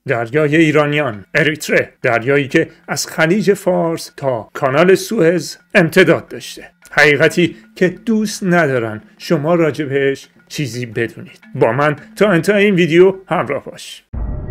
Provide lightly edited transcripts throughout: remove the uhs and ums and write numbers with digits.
دریای ایرانیان، اریتره، دریایی که از خلیج فارس تا کانال سوئز امتداد داشته. حقیقتی که دوست ندارن شما راجبش چیزی بدونید. با من تا انتهای این ویدیو همراه باش.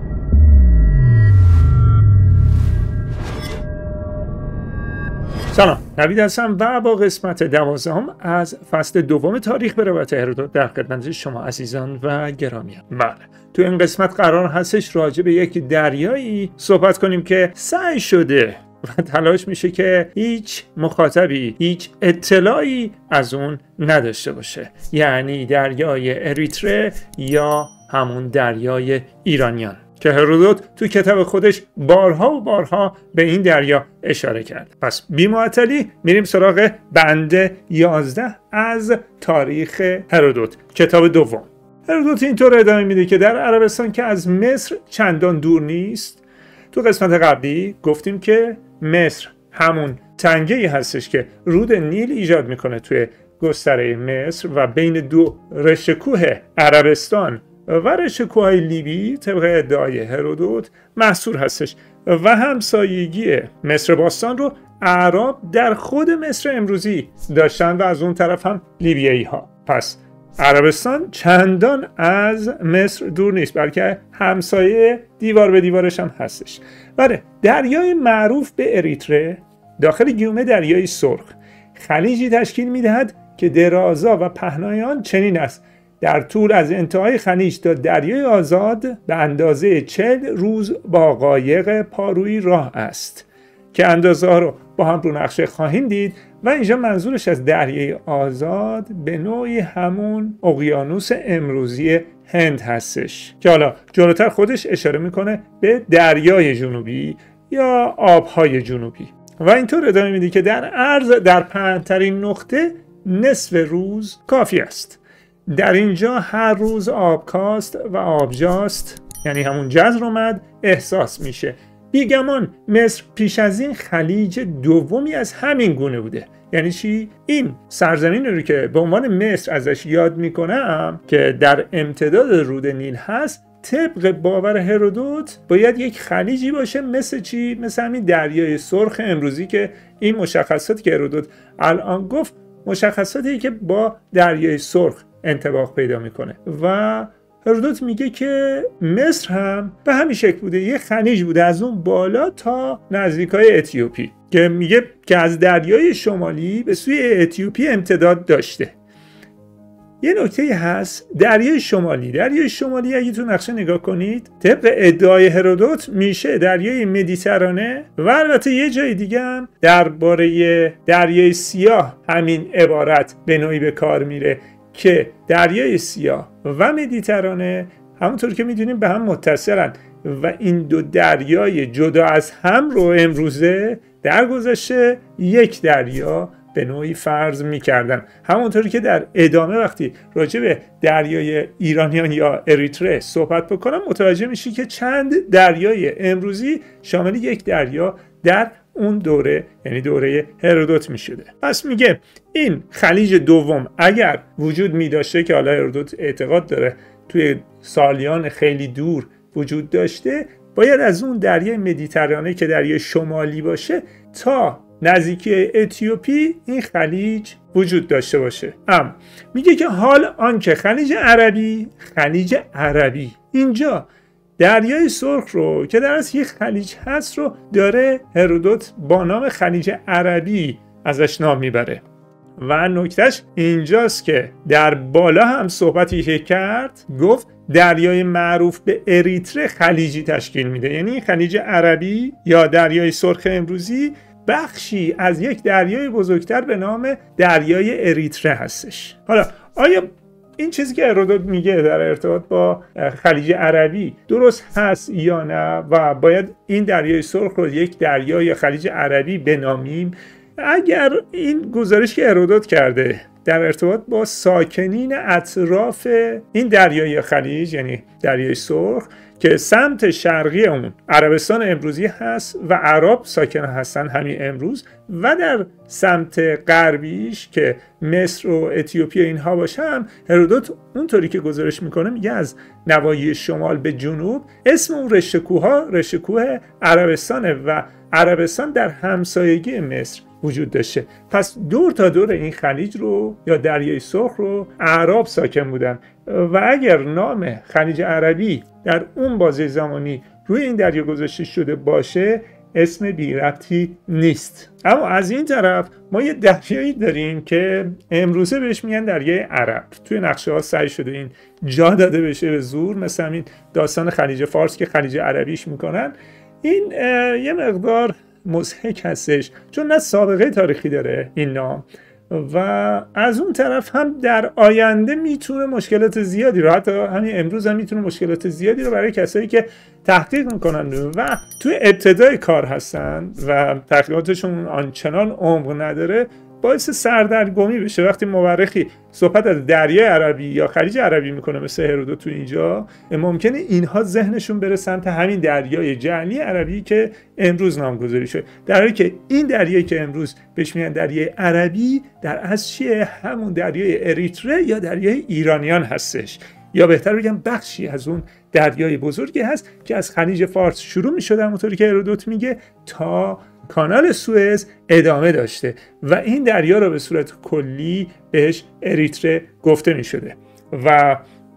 سلام، نوید هستم و با قسمت 12 از فصل دوم تاریخ به روایت هرودوت در خدمت شما عزیزان و گرامیم. بله، تو این قسمت قرار هستش راجع به یک دریایی صحبت کنیم که سعی شده و تلاش میشه که هیچ مخاطبی هیچ اطلاعی از اون نداشته باشه، یعنی دریای اریتره یا همون دریای ایرانیان که هرودوت تو کتاب خودش بارها و بارها به این دریا اشاره کرد. پس بی معطلی میریم سراغ بند 11 از تاریخ هرودوت، کتاب دوم. هرودوت اینطور ادامه میده که در عربستان که از مصر چندان دور نیست، تو قسمت قبلی گفتیم که مصر همون تنگه‌ای هستش که رود نیل ایجاد میکنه توی گستره مصر و بین دو رشته‌کوه عربستان و رشته‌کوه‌های لیبی طبق ادعای هرودوت محصور هستش و همسایگی مصر باستان رو اعراب در خود مصر امروزی داشتن و از اون طرف هم لیبیایی ها. پس عربستان چندان از مصر دور نیست، بلکه همسایه دیوار به دیوارش هم هستش. بله، دریای معروف به اریتره داخل گیومه دریای سرخ خلیجی تشکیل میدهد که درازا و پهنای آن چنین است: در طول از انتهای خلیج تا دریای آزاد به اندازه 40 روز با قایق پارویی راه است، که اندازه ها رو با هم رو نقشه خواهیم دید. و اینجا منظورش از دریای آزاد به نوعی همون اقیانوس امروزی هند هستش که حالا جلوتر خودش اشاره میکنه به دریای جنوبی یا آبهای جنوبی. و اینطور ادامه میده که در عرض در پهن‌ترین نقطه نصف روز کافی است. در اینجا هر روز آبکاست و آبجاست، یعنی همون جزر اومد، احساس میشه. بیگمان مصر پیش از این خلیج دومی از همین گونه بوده. یعنی چی؟ این سرزمین رو که به عنوان مصر ازش یاد میکنم که در امتداد رود نیل هست، طبق باور هرودوت باید یک خلیجی باشه مثل چی؟ مثل همین دریای سرخ امروزی که این مشخصاتی که هرودوت الان گفت مشخصاتی که با دریای سرخ انطباق پیدا میکنه. و هرودوت میگه که مصر هم به همین شکل بوده، یه خلیج بوده از اون بالا تا نزدیکای اتیوپی که میگه که از دریای شمالی به سوی اتیوپی امتداد داشته. یه نکته هست، دریای شمالی اگه تو نقشه نگاه کنید طبق ادعای هرودوت میشه دریای مدیترانه و البته یه جای دیگه هم درباره دریای سیاه همین عبارت به نوعی به کار میره که دریای سیاه و مدیترانه همونطور که میدونیم به هم متصلن و این دو دریای جدا از هم رو امروزه در گذشته یک دریا به نوعی فرض میکردن. همونطوری که در ادامه وقتی راجع به دریای ایرانیان یا اریتره صحبت بکنم متوجه میشی که چند دریای امروزی شامل یک دریا در اون دوره، یعنی دوره هرودوت میشده. پس میگه این خلیج دوم اگر وجود میداشته، که حالا هرودوت اعتقاد داره توی سالیان خیلی دور وجود داشته، باید از اون دریای مدیترانه که دریای شمالی باشه تا نزدیکی اتیوپی این خلیج وجود داشته باشه. میگه که حال آنکه خلیج عربی اینجا دریای سرخ رو که در اصل یک خلیج هست رو داره هرودوت با نام خلیج عربی ازش نام میبره. و نکتهش اینجاست که در بالا هم صحبتی که کرد گفت دریای معروف به اریتره خلیجی تشکیل میده، یعنی خلیج عربی یا دریای سرخ امروزی بخشی از یک دریای بزرگتر به نام دریای اریتره هستش. حالا آیا این چیزی که هرودوت میگه در ارتباط با خلیج عربی درست هست یا نه و باید این دریای سرخ رو یک دریا یا خلیج عربی بنامیم؟ اگر این گزارش که هرودوت کرده در ارتباط با ساکنین اطراف این دریای خلیج، یعنی دریای سرخ که سمت شرقی اون عربستان امروزی هست و عرب ساکن هستن همین امروز، و در سمت غربیش که مصر و اتیوپی اینها باشن، هرودوت اونطوری که گزارش میکنه میگه از نواحی شمال به جنوب اسم اون رشته کوه رشته کوه عربستانه و عربستان در همسایگی مصر وجود داشته. پس دور تا دور این خلیج رو یا دریای سرخ رو اعراب ساکن بودن و اگر نام خلیج عربی در اون بازه زمانی روی این دریا گذاشته شده باشه اسم بی ربطی نیست. اما از این طرف ما یه دریایی داریم که امروزه بهش میگن دریای عرب. توی نقشه ها سعی شده این جا داده بشه به زور، مثل همین داستان خلیج فارس که خلیج عربیش میکنن. این یه مقدار مضحک هستش چون نه سابقه تاریخی داره این نام و از اون طرف هم در آینده میتونه مشکلات زیادی رو، حتی همین امروز هم میتونه مشکلات زیادی رو برای کسایی که تحقیق میکنن و توی ابتدای کار هستن و تحقیقاتشون آنچنان عمق نداره باعث سردرگمی بشه. وقتی مورخی صحبت از دریای عربی یا خلیج عربی میکنه مثل هرودوت تو اینجا، ممکنه اینها ذهنشون بره سمت همین دریای جعلی عربی که امروز نامگذاری شده، در حالی که این دریایی که امروز بهش میگن دریای عربی در اصل چیه؟ همون دریای اریتره یا دریای ایرانیان هستش، یا بهتر بگم بخشی از اون دریای بزرگی هست که از خلیج فارس شروع میشده همونطوری که هرودوت میگه تا کانال سوئز ادامه داشته و این دریا رو به صورت کلی بهش اریتره گفته می شده و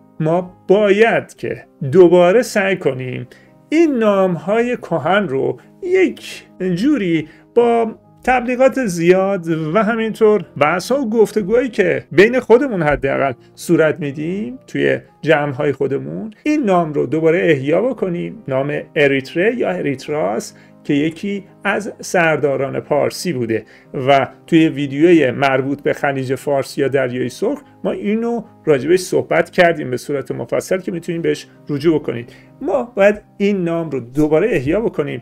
ما باید که دوباره سعی کنیم این نامهای کهن رو یک جوری با تبلیغات زیاد و همینطور بحث‌ها و گفتگوهایی که بین خودمون حداقل صورت میدیم توی جمع‌های خودمون، این نام رو دوباره احیا بکنیم. نام اریتره یا اریتراس که یکی از سرداران پارسی بوده و توی ویدیوی مربوط به خلیج فارس یا دریای سرخ ما اینو راجبش صحبت کردیم به صورت مفصل که میتونیم بهش رجوع بکنید. ما باید این نام رو دوباره احیا بکنیم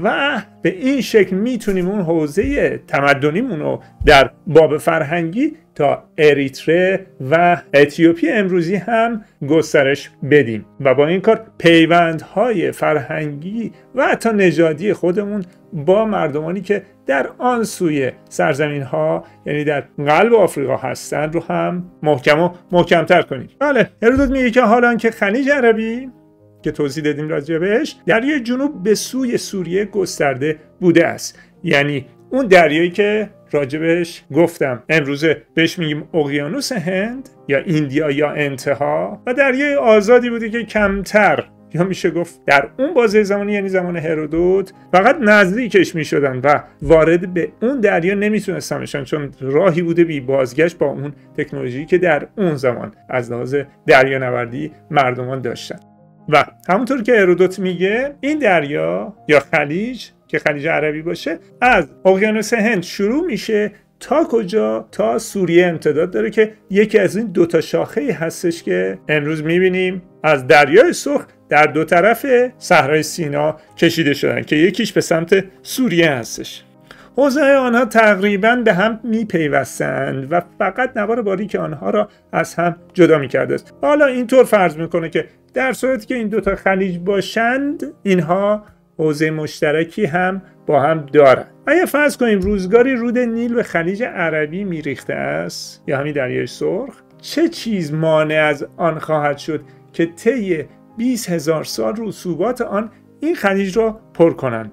و به این شکل میتونیم اون حوزه تمدنیمون رو در باب فرهنگی تا اریتره و اتیوپی امروزی هم گسترش بدیم و با این کار پیوندهای فرهنگی و حتی نژادی خودمون با مردمانی که در آن سوی سرزمین ها یعنی در قلب آفریقا هستن رو هم محکم و محکمتر کنیم. بله، هرودوت میگه که حالا که خلیج عربی که توضیح دادیم راجع بهش دریای جنوب به سوی سوریه گسترده بوده است، یعنی اون دریایی که راجبش گفتم امروزه بهش میگیم اقیانوس هند یا ایندیا یا انتها، و دریای آزادی بوده که کمتر یا میشه گفت در اون بازه زمانی یعنی زمان هرودوت فقط نزدیکش میشدن و وارد به اون دریا نمیتونستن بشن چون راهی بوده بی بازگشت با اون تکنولوژی که در اون زمان از لحاظ دریانوردی مردمان داشتن. و همونطور که هرودوت میگه این دریا یا خلیج که خلیج عربی باشه از اقیانوس هند شروع میشه تا کجا؟ تا سوریه امتداد داره که یکی از این دوتا شاخه‌ای هستش که امروز میبینیم از دریای سرخ در دو طرف صحرای سینا کشیده شدن که یکیش به سمت سوریه هستش. حوزه آنها تقریبا به هم میپیوستند و فقط نوار باریک آنها را از هم جدا میکرده است. حالا اینطور فرض میکنه که در صورتی که این دوتا خلیج باشند اینها حوزه مشترکی هم با هم دارند. اگه فرض کنیم روزگاری رود نیل به خلیج عربی میریخته است یا همین دریای سرخ، چه چیز مانع از آن خواهد شد که طی 20,000 سال رسوبات آن این خلیج را پر کنند؟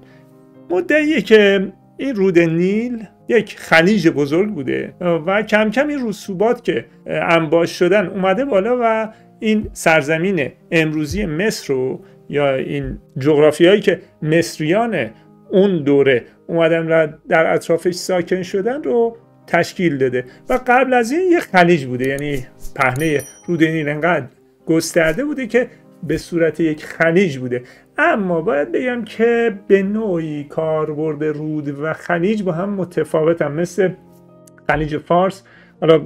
مدعیه که این رود نیل یک خلیج بزرگ بوده و کم کم این رسوبات که انباش شدن اومده بالا و این سرزمین امروزی مصر رو یا این جغرافیایی که مصریان اون دوره اومدن و در اطرافش ساکن شدن رو تشکیل داده و قبل از این یک خلیج بوده، یعنی پهنه رود نیل انقدر گسترده بوده که به صورت یک خلیج بوده. اما باید بگم که به نوعی کاربرد رود و خلیج با هم متفاوتن. مثل خلیج فارس، حالا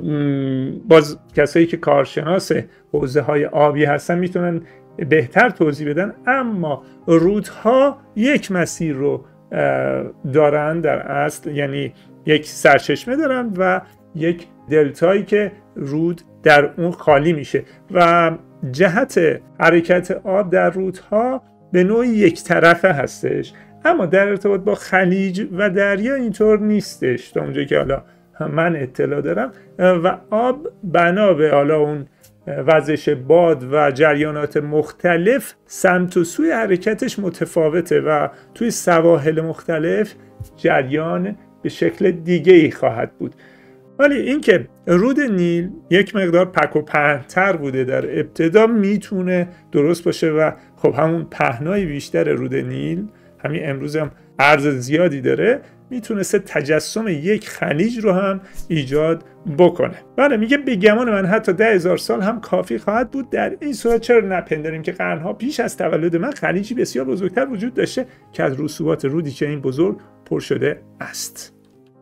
باز کسایی که کارشناس حوزه های آبی هستن میتونن بهتر توضیح بدن، اما رودها یک مسیر رو دارن در اصل، یعنی یک سرچشمه دارن و یک دلتایی که رود در اون خالی میشه و جهت حرکت آب در رودها به نوعی یک طرفه هستش، اما در ارتباط با خلیج و دریا اینطور نیستش تا اونجایی که حالا من اطلاع دارم و آب بنا به حالا اون وزش باد و جریانات مختلف سمت و سوی حرکتش متفاوته و توی سواحل مختلف جریان به شکل دیگه ای خواهد بود. ولی اینکه رود نیل یک مقدار پک و پهن‌تر بوده در ابتدا میتونه درست باشه و خب همون پهنای بیشتر رود نیل همین امروز هم عرض زیادی داره، میتونسته تجسم یک خلیج رو هم ایجاد بکنه. بله میگه به گمان من حتی 10,000 سال هم کافی خواهد بود. در این صورت چرا نپنداریم که قرنها پیش از تولد من خلیجی بسیار بزرگتر وجود داشته که از رسوبات رودی که این بزرگ پر شده است.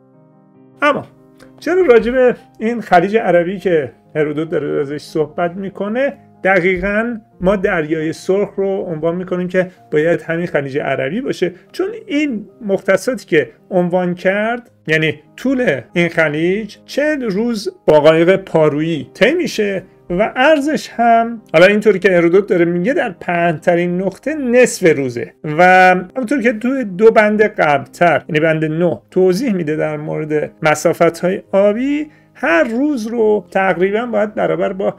اما چرا راجع به این خلیج عربی که هرودوت داره ازش صحبت میکنه دقیقاً ما دریای سرخ رو عنوان میکنیم که باید همین خلیج عربی باشه؟ چون این مختصاتی که عنوان کرد، یعنی طول این خلیج 40 روز با قایق پارویی طی میشه و عرضش هم حالا اینطوری که هرودوت داره میگه در پهن‌ترین نقطه نصف روزه و همونطور که توی دو بند قبلتر یعنی بند 9 توضیح میده در مورد مسافت‌های آبی، هر روز رو تقریبا باید برابر با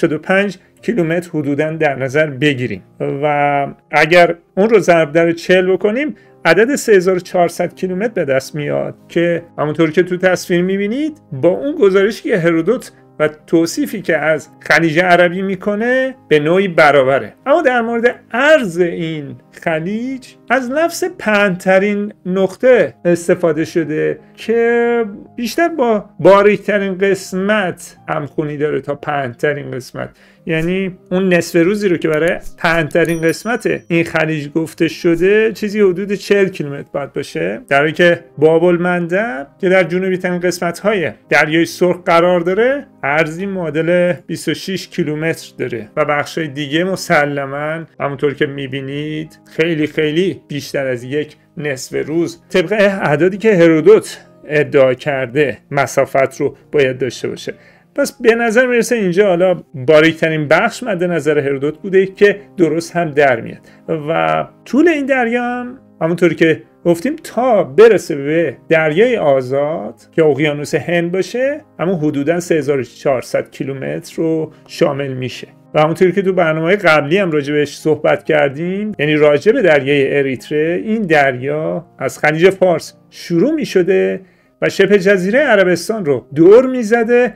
85 کیلومتر حدوداً در نظر بگیریم و اگر اون رو ضرب در 40 بکنیم عدد 3400 کیلومتر به دست میاد که همونطور که تو تصویر میبینید با اون گزارشی که هرودوت و توصیفی که از خلیج عربی میکنه به نوعی برابره. اما در مورد عرض این خلیج از لفظ پهن‌ترین نقطه استفاده شده که بیشتر با باریکترین قسمت همخونی داره تا پهن‌ترین قسمت، یعنی اون نصف روزی رو که برای پهن‌ترین قسمت این خلیج گفته شده چیزی حدود 40 کیلومتر باید باشه، در حالی که باب المندب که در جنوبی ترین قسمت‌های دریای سرخ قرار داره عرضی معادل 26 کیلومتر داره و بخشای دیگه مسلماً همونطور که می‌بینید خیلی خیلی بیشتر از یک نصف روز طبق اعدادی که هرودوت ادعا کرده مسافت رو باید داشته باشه. پس به نظر میرسه اینجا حالا باریکترین بخش مد نظر هرودوت بوده که درست هم در میاد و طول این دریا هم همونطوری که گفتیم تا برسه به دریای آزاد که اقیانوس هند باشه همون حدوداً 3400 کیلومتر رو شامل میشه و همونطوری که تو برنامه قبلی هم راجع بهش صحبت کردیم، یعنی راجع به دریای اریتره، این دریا از خلیج فارس شروع میشده و شبه جزیره عربستان رو دور میزده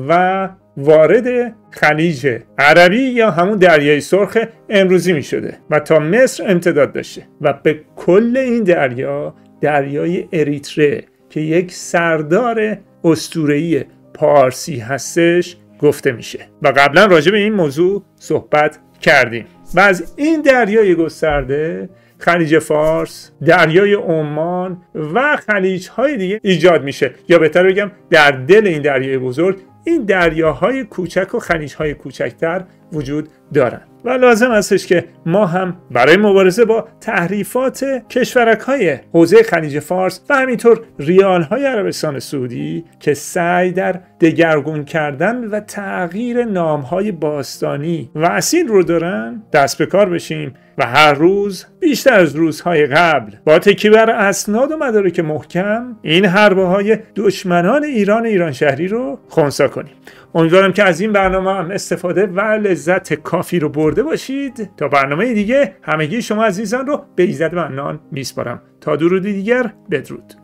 و وارد خلیج عربی یا همون دریای سرخ امروزی می شده و تا مصر امتداد داشته و به کل این دریا دریای اریتره که یک سردار اسطوره‌ای پارسی هستش گفته میشه و قبلا راجع به این موضوع صحبت کردیم. و از این دریای گسترده خلیج فارس، دریای عمان و خلیج‌های دیگه ایجاد میشه، یا بهتر بگم در دل این دریای بزرگ این دریاهای کوچک و خلیج‌های کوچکتر وجود دارند و لازم استش که ما هم برای مبارزه با تحریفات کشورک‌های حوزه خلیج فارس و همینطور ریال‌های عربستان سعودی که سعی در دگرگون کردن و تغییر نام‌های باستانی و اصیل رو دارن دست به کار بشیم و هر روز بیشتر از روزهای قبل با تکیه بر اسناد و مدارک محکم این حربه‌های دشمنان ایران شهری رو خنثی کنیم. امیدوارم که از این برنامه هم استفاده و لذت کافی رو برده باشید. تا برنامه دیگه همگی شما عزیزان رو به ایزد منان میسپارم. تا درودی دیگر، بدرود.